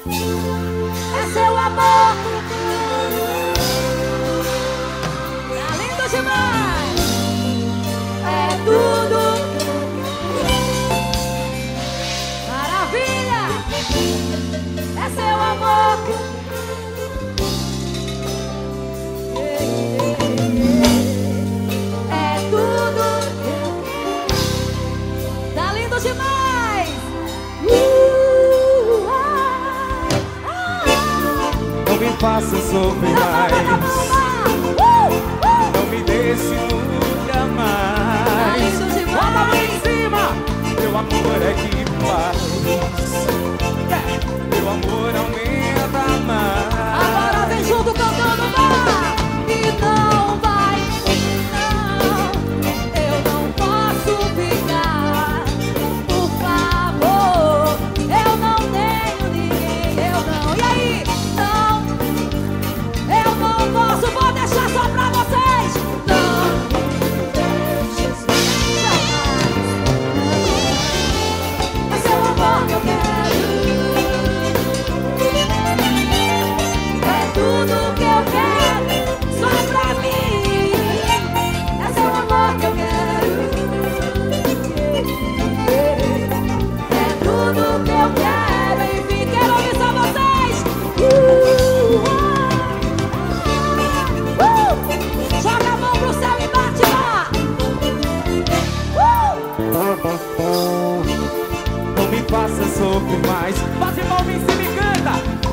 É seu amor. Tá lindo demais. É tudo. Maravilha. É seu amor. É tudo. Tá lindo demais. Não me faça sofrer mais. Não me deixe nunca mais. Bota a mão em cima. Meu amor é que faz. Meu amor aumenta mais. Agora vem junto cantando, vai. E não vai, não. Eu não posso ficar. Por favor. Eu não tenho ninguém, eu não. E aí? Não. Eu não posso, vou deixar só pra vocês. Não. É seu amor que eu quero. É tudo que eu quero, só pra mim. É seu amor que eu quero. É tudo que eu quero, enfim, quero ouvir só vocês. Joga a mão pro céu e bate lá. Não me faça sofrer mais. Bate palma em cima e canta.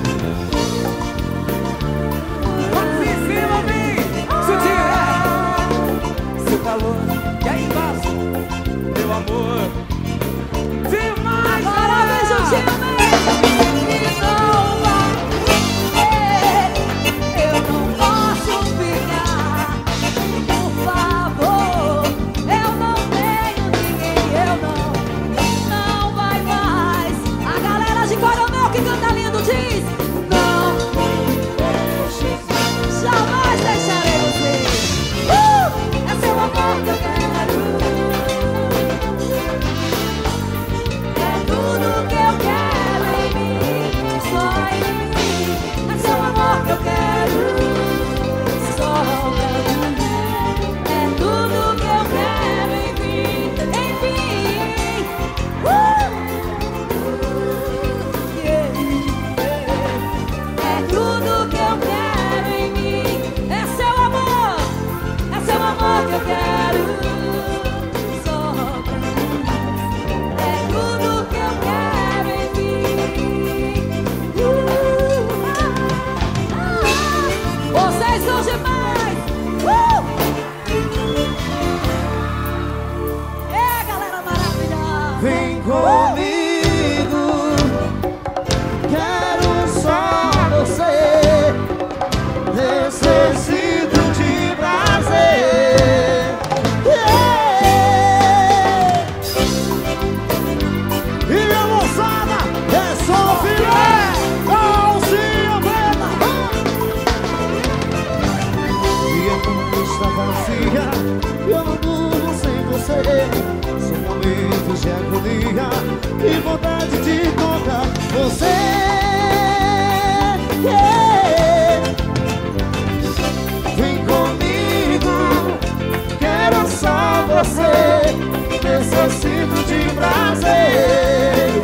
Bate em cima, vem. Sentir seu calor. E aí embaixo, meu amor. Demais. Agora vem juntinho, vem. E não vai. Eu não posso ficar. Por favor. Eu não tenho ninguém, eu não. Não vai mais. A galera de Coronel que canta lindo diz: não. Jamais deixarei você. É seu amor que eu quero. É tudo que eu quero em mim, só em mim. É seu amor que eu quero, só pra mim. É tudo que eu quero em mim, É tudo que eu quero em mim. É seu amor que eu quero, só pra mim. É tudo que eu quero em mim. Vocês são demais. É, galera maravilhosa. Vem comigo, quero só você. Necessito de prazer. E minha moçada, é só filé, calcinha preta. E a cama está vazia, eu não durmo sem você. São momentos de agonia e vontade de tocar você. Vem comigo, quero só você. Necessito de prazer.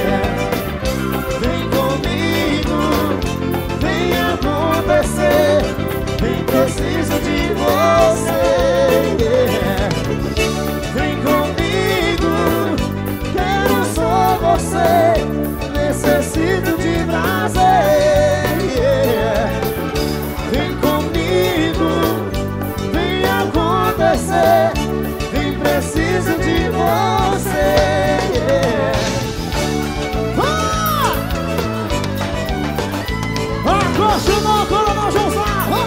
Vem comigo, vem acontecer. Vem, preciso de você. Vem comigo, quero só você. Necessito de prazer. Vem comigo, vem acontecer. Vem, preciso de você. Acostumou, Coronel João.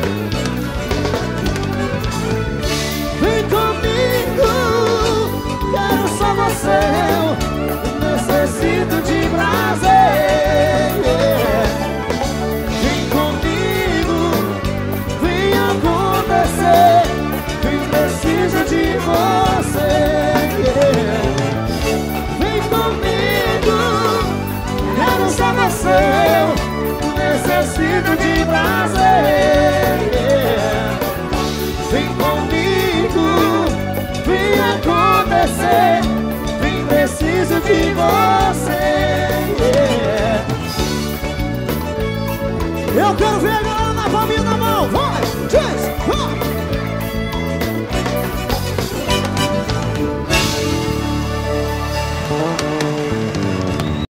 Vem comigo, quero só você. Necessito de prazer. Vem comigo, vem acontecer. Vem, preciso de você. Vem comigo, quero só você. Eu quero ver agora.